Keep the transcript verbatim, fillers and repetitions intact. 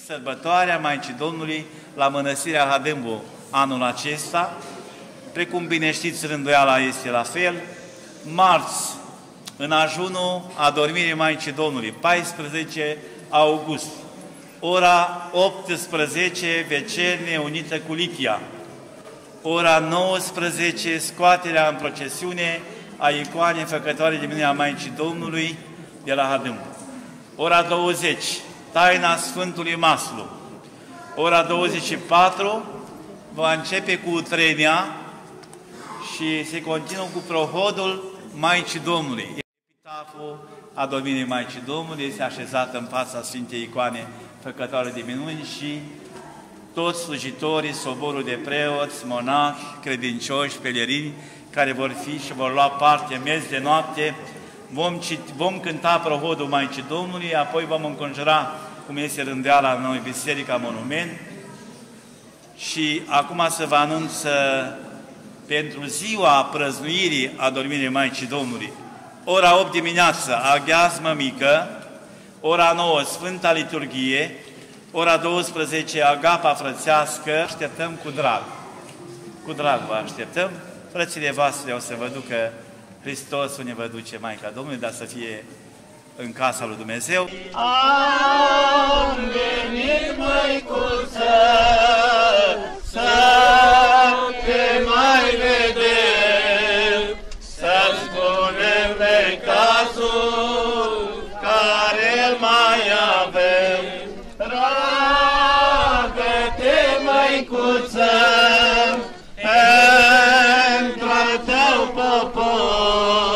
sărbătoarea Maicii Domnului la Mănăstirea Hadâmbu anul acesta. Precum bine știți, rânduiala este la fel. Marți, în ajunul adormirii Maicii Domnului, paisprezece august, ora optsprezece, vecernie unită cu lichia. Ora nouăsprezece, scoaterea în procesiune a icoanei făcătoare de minune a Maicii Domnului de la Hadâmbu. Ora douăzeci, taina Sfântului Maslu. Ora douăzeci și patru, va începe cu utrenia și se continuă cu prohodul Maicii Domnului. Epitaful adormirii Maicii Domnului este așezată în fața Sfintei Icoane făcătoare de minuni și toți slujitorii, soborul de preoți, monahi, credincioși, pelerini, care vor fi și vor lua parte miez de noapte, vom, citi, vom cânta prohodul Maicii Domnului, apoi vom înconjura, cum este rânduiala în noi, Biserica Monument. Și acum să vă anunț pentru ziua prăznuirii adormirii Maicii Domnului. Ora opt dimineață, aghiazmă mică, ora nouă, Sfânta Liturghie, ora douăsprezece, agapa frățească. Așteptăm cu drag. Cu drag vă așteptăm. Frățile voastre o să vă ducă Hristos, unde vă duce Maica Domnului, dar să fie în casa lui Dumnezeu. Am venit, Măicuță, să te mai vedem, să spunem necazul care mai avem. Roagă-te, Măicuță, pentru al tău popor,